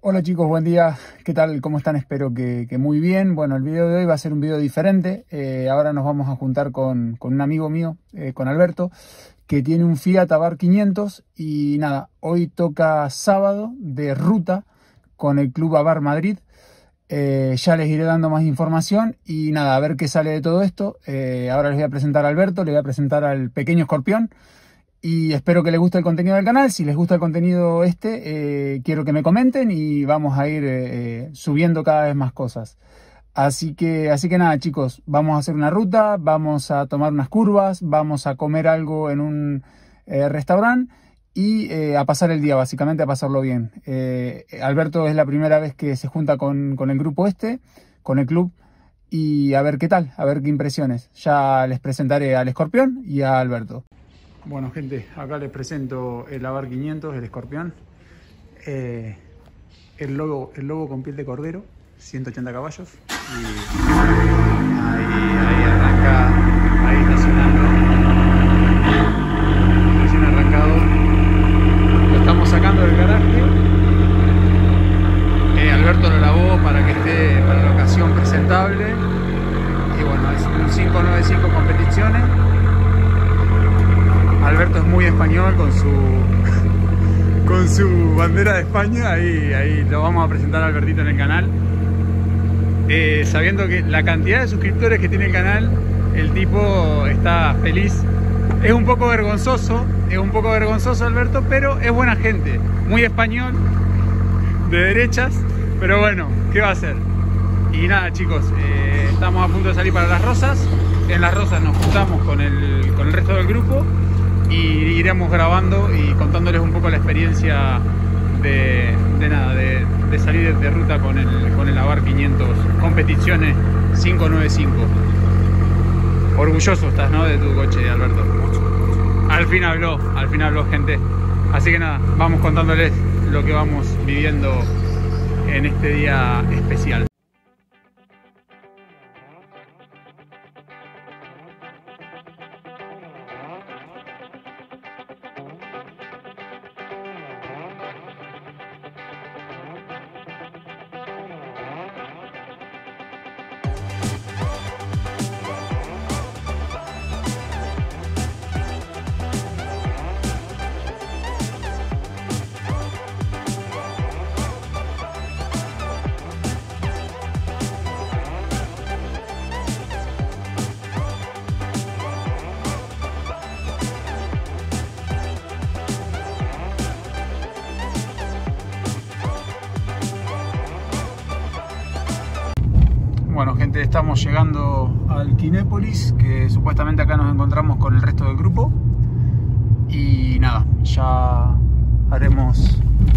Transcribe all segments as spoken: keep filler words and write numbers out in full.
Hola chicos, buen día. ¿Qué tal? ¿Cómo están? Espero que, que muy bien. Bueno, el video de hoy va a ser un video diferente. Eh, ahora nos vamos a juntar con, con un amigo mío, eh, con Alberto, que tiene un Fiat Abarth quinientos. Y nada, hoy toca sábado de ruta con el Club Abarth Madrid. Eh, ya les iré dando más información y nada, a ver qué sale de todo esto. Eh, ahora les voy a presentar a Alberto, le voy a presentar al pequeño escorpión. Y espero que les guste el contenido del canal. Si les gusta el contenido este, eh, quiero que me comenten y vamos a ir eh, subiendo cada vez más cosas. Así que, así que nada chicos, vamos a hacer una ruta, vamos a tomar unas curvas, vamos a comer algo en un eh, restaurante y eh, a pasar el día, básicamente a pasarlo bien. Eh, Alberto es la primera vez que se junta con, con el grupo este, con el club, y a ver qué tal, a ver qué impresiones. Ya les presentaré al escorpión y a Alberto. Bueno gente, acá les presento el Abarth quinientos, el escorpión, eh, el, lobo, el lobo con piel de cordero, ciento ochenta caballos, y ahí, ahí arranca, ahí está sonando, recién arrancado, lo estamos sacando del garaje, eh, Alberto lo lavó para que esté para la ocasión presentable, y bueno, es un cinco noventa y cinco competiciones. Alberto es muy español con su con su bandera de España, ahí, ahí lo vamos a presentar a Albertito en el canal. Eh, sabiendo que la cantidad de suscriptores que tiene el canal, el tipo está feliz. Es un poco vergonzoso, es un poco vergonzoso Alberto, pero es buena gente, muy español, de derechas, pero bueno, ¿qué va a hacer? Y nada chicos, eh, estamos a punto de salir para Las Rozas. En Las Rozas nos juntamos con el, con el resto del grupo y iremos grabando y contándoles un poco la experiencia de, de nada, de, de salir de ruta con el, con el Abarth quinientos competiciones cinco noventa y cinco. Orgulloso estás, ¿no? De tu coche, Alberto. Al fin habló, al fin habló gente. Así que nada, vamos contándoles lo que vamos viviendo en este día especial. Bueno gente, estamos llegando al Kinépolis, que supuestamente acá nos encontramos con el resto del grupo. Y nada, ya haremos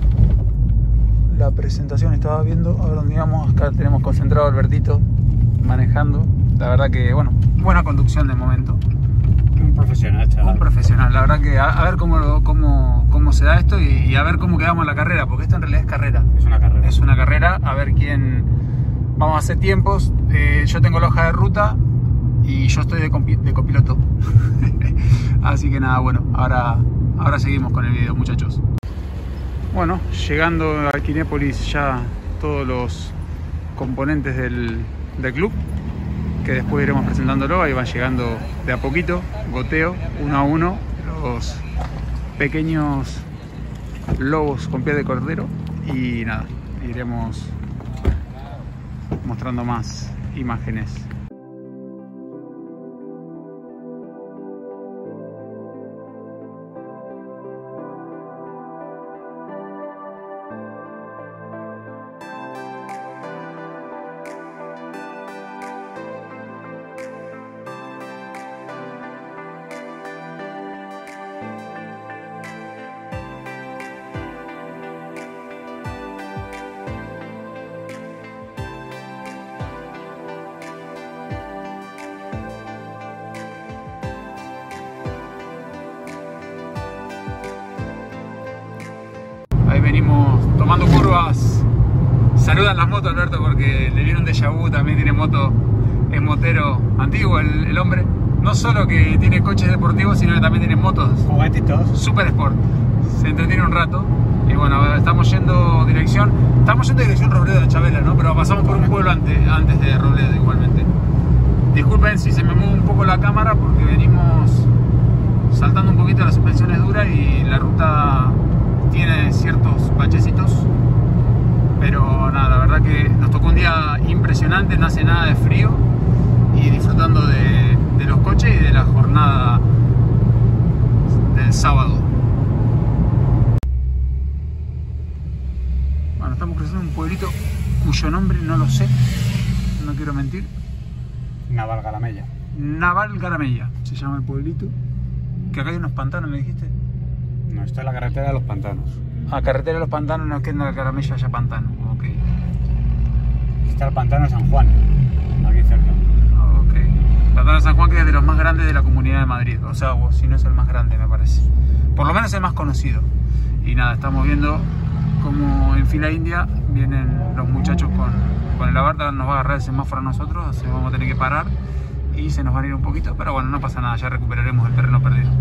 la presentación. Estaba viendo a dónde íbamos, acá tenemos concentrado a Albertito manejando. La verdad que, bueno, buena conducción de momento. Un profesional, chaval. Un profesional, la verdad que a, a ver cómo, lo, cómo, cómo se da esto y, y a ver cómo quedamos en la carrera, porque esto en realidad es carrera. Es una carrera. Es una carrera, a ver quién... Vamos a hacer tiempos, eh, yo tengo la hoja de ruta y yo estoy de, de copiloto. Así que nada, bueno, ahora, ahora seguimos con el video muchachos. Bueno, llegando al Kinépolis ya todos los componentes del, del club, que después iremos presentándolo, ahí van llegando de a poquito, goteo, uno a uno, los pequeños lobos con piel de cordero y nada, iremos mostrando más imágenes. Venimos tomando curvas. Saludan las motos Alberto porque le viene un déjà vu, también tiene moto, es motero antiguo el, el hombre. No solo que tiene coches deportivos, sino que también tiene motos. Juguetitos. Super Sport. Se entretiene un rato. Y bueno, estamos yendo dirección. estamos yendo en dirección Robledo de Chabela, ¿no? Pero pasamos por un pueblo antes, antes de Robledo igualmente. Disculpen si se me mueve un poco la cámara porque venimos saltando un poquito, la suspensión es dura y la ruta tiene ciertos bachecitos. Pero nada, la verdad que nos tocó un día impresionante, no hace nada de frío y disfrutando de, de los coches y de la jornada del sábado. Bueno, estamos cruzando un pueblito cuyo nombre no lo sé, no quiero mentir. Naval Garamella. Naval Garamella se llama el pueblito. Que acá hay unos pantanos, ¿me dijiste? No, esta es la carretera de los pantanos. Ah, carretera de los pantanos, no es que en la Garamella haya pantano. Ok. Está el pantano de San Juan, aquí cerca. Ok. El pantano de San Juan, que es de los más grandes de la Comunidad de Madrid. O sea, o si no es el más grande, me parece. Por lo menos el más conocido. Y nada, estamos viendo como en fila india vienen los muchachos con, con el labarta. Nos va a agarrar el semáforo a nosotros, así que vamos a tener que parar y se nos van a ir un poquito, pero bueno, no pasa nada, ya recuperaremos el terreno perdido.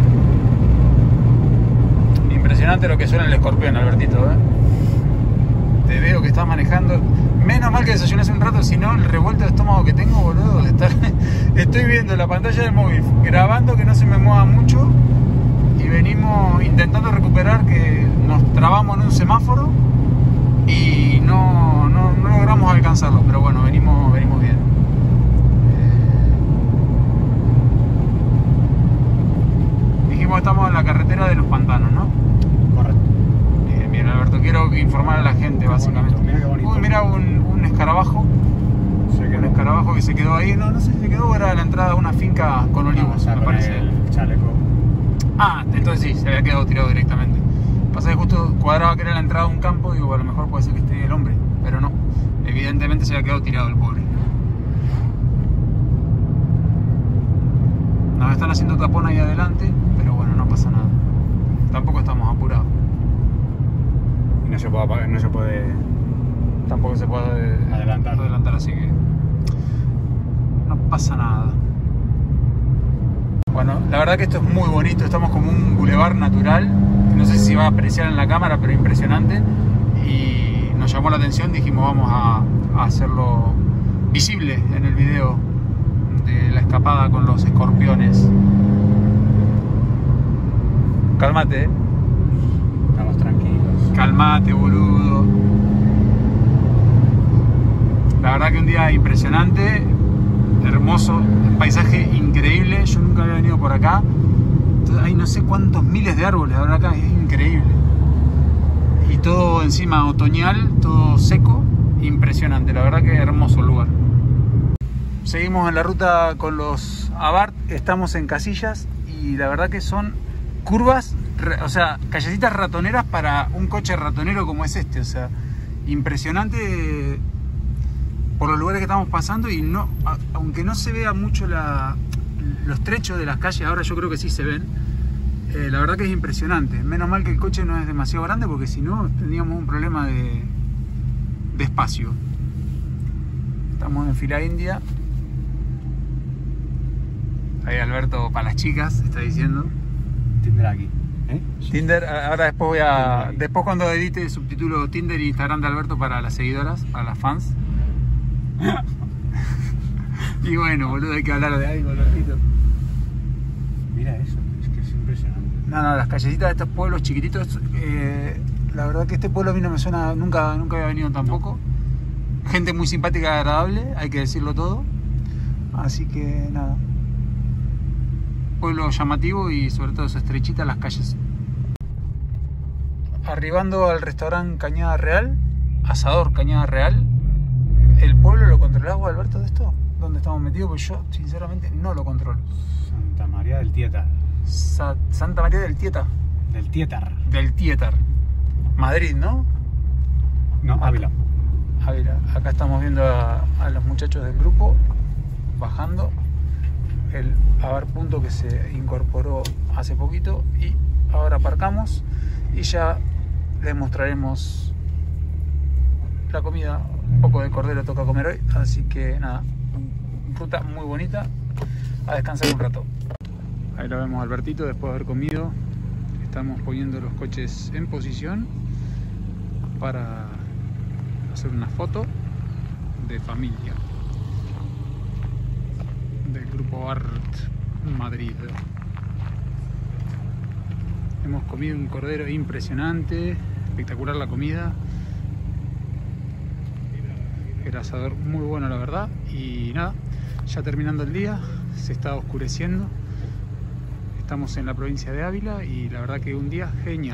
Impresionante lo que suena el escorpión, Albertito, ¿eh? Te veo que estás manejando. Menos mal que desayuné hace un rato, si no el revuelto de estómago que tengo, boludo, de estar... Estoy viendo la pantalla del móvil, grabando que no se me mueva mucho y venimos intentando recuperar, que nos trabamos en un semáforo y no, no, no logramos alcanzarlo, pero bueno, venimos, venimos bien. Dijimos que estamos en la carretera de los pantanos, ¿no? Correcto. Bien, bien, Alberto, quiero informar a la gente, básicamente. Bonito, mira qué bonito. Uy, mira un, un escarabajo. Se quedó. Un escarabajo que se quedó ahí, no, no sé si se quedó o era la entrada a una finca con olivos, No, me parece. el chaleco. Ah, entonces sí, se había quedado tirado directamente. Pasa que justo cuadraba que era la entrada de un campo, digo, a lo mejor puede ser que esté el hombre, pero no. Evidentemente se había quedado tirado el pobre. Nos están haciendo tapón ahí adelante, pero bueno, no pasa nada. Tampoco estamos apurados. Y no se puede apagar, no se puede. Tampoco se puede Adelantar. adelantar, así que no pasa nada. Bueno, la verdad que esto es muy bonito, estamos como un bulevar natural, no sé si va a apreciar en la cámara, pero impresionante, y nos llamó la atención, dijimos vamos a, a hacerlo visible en el video de la escapada con los escorpiones. Cálmate, ¿eh? Estamos tranquilos. Calmate, boludo. La verdad que un día impresionante, hermoso, un paisaje increíble. Yo nunca había venido por acá. Entonces, hay no sé cuántos miles de árboles ahora acá, es increíble. Y todo encima otoñal, todo seco, impresionante. La verdad que hermoso el lugar. Seguimos en la ruta con los Abarth, estamos en Casillas y la verdad que son curvas, o sea, callecitas ratoneras para un coche ratonero como es este. O sea, impresionante por los lugares que estamos pasando y no, aunque no se vea mucho la, los trechos de las calles, ahora yo creo que sí se ven, eh, la verdad que es impresionante. Menos mal que el coche no es demasiado grande porque si no tendríamos un problema de, de espacio. Estamos en fila india. Ahí Alberto para las chicas está diciendo. Tinder aquí. ¿Eh? Tinder, ahora después voy a... Después cuando edite subtítulo Tinder y Instagram de Alberto para las seguidoras, para las fans. Y bueno, boludo, hay que hablar de algo, Albertito. Mira eso, es que es impresionante. No, no, las callecitas de estos pueblos chiquititos, eh, la verdad que este pueblo a mí no me suena, nunca, nunca había venido tampoco. No. Gente muy simpática y agradable, hay que decirlo todo. Así que nada. Pueblo llamativo y sobre todo eso, estrechita las calles. Arribando al restaurante Cañada Real, Asador Cañada Real. ¿El pueblo lo controlás vos, Alberto, de esto? ¿Dónde estamos metidos? Porque yo sinceramente no lo controlo. Santa María del Tietar. Sa Santa María del Tieta. Del Tietar. Del Tietar. Madrid, ¿no? No, Ávila. Ávila. Acá estamos viendo a, a los muchachos del grupo bajando. El Abarth Punto que se incorporó hace poquito y ahora aparcamos y ya les mostraremos la comida. Un poco de cordero toca comer hoy, así que nada, ruta muy bonita, a descansar un rato. Ahí lo vemos Albertito después de haber comido. Estamos poniendo los coches en posición para hacer una foto de familia del grupo Art Madrid. Hemos comido un cordero impresionante, espectacular la comida, el asador muy bueno la verdad. Y nada, ya terminando el día, se está oscureciendo, estamos en la provincia de Ávila y la verdad que un día genial.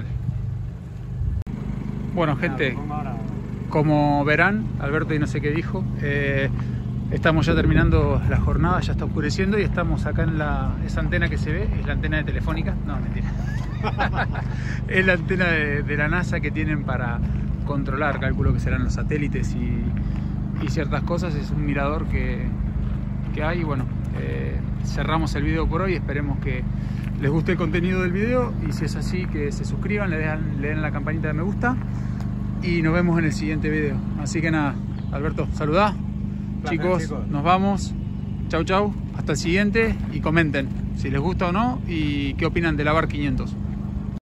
Bueno gente, como verán, Alberto y no sé qué dijo, eh, estamos ya terminando la jornada, ya está oscureciendo y estamos acá en la... esa antena que se ve, es la antena de Telefónica, no mentira, es la antena de, de la NASA que tienen para controlar, calculo que serán los satélites y, y ciertas cosas. Es un mirador que, que hay. Bueno, eh, cerramos el video por hoy, esperemos que les guste el contenido del video y si es así que se suscriban, le, dejan, le den la campanita de me gusta y nos vemos en el siguiente video. Así que nada, Alberto, saludá. Chicos, chicos, nos vamos. Chau chau, hasta el siguiente y comenten si les gusta o no y qué opinan de la Abarth quinientos.